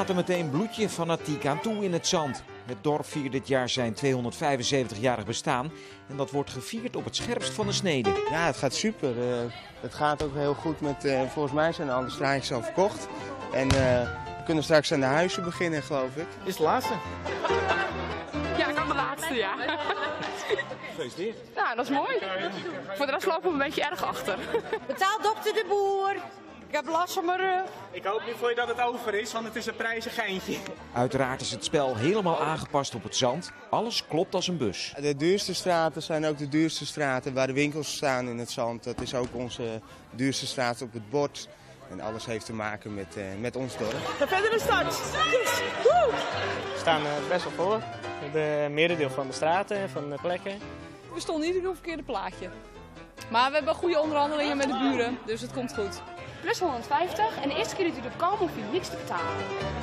gaat er meteen bloedje fanatiek aan toe in het zand. Het dorp viert dit jaar zijn 275-jarig bestaan en dat wordt gevierd op het scherpst van de snede. Ja, het gaat super. Het gaat ook heel goed met, volgens mij zijn alle straatjes al verkocht. En we kunnen straks aan de huizen beginnen, geloof ik. Is de laatste? Ja, ik kan de laatste, ja. Gefeliciteerd. Nou, dat is mooi. Voor de rest lopen we een beetje erg achter. Betaal dokter de Boer. Ik heb last van mijn rug. Ik hoop niet voor je dat het over is, want het is een prijzig geintje. Uiteraard is het spel helemaal aangepast op het zand. Alles klopt als een bus. De duurste straten zijn ook de duurste straten waar de winkels staan in het zand. Dat is ook onze duurste straat op het bord. En alles heeft te maken met ons dorp. Ga verder de start. Yes. We staan best wel voor. We hebben een merendeel van de straten, van de plekken. We stonden niet op het verkeerde plaatje. Maar we hebben goede onderhandelingen met de buren, dus het komt goed. Plus 150 en de eerste keer dat u erop komt, hoef je niks te betalen.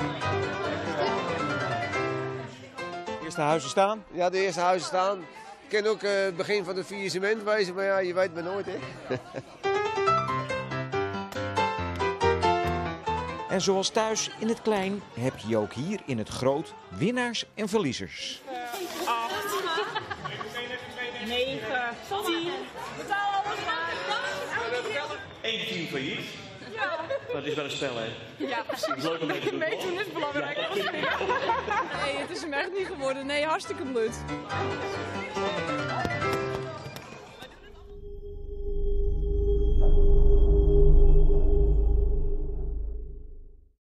De eerste huizen staan. Ja, de eerste huizen staan. Het kan ook het begin van het faillissement wezen, maar ja, je weet maar nooit, hè. En zoals thuis in het klein heb je ook hier in het groot winnaars en verliezers. 8, 9, 10. Betaal alles maar. 1 team failliet. Ja. Dat is wel een spel, hè? Ja, precies. Meedoen is belangrijk. Nee, het is hem echt niet geworden. Nee, hartstikke blut.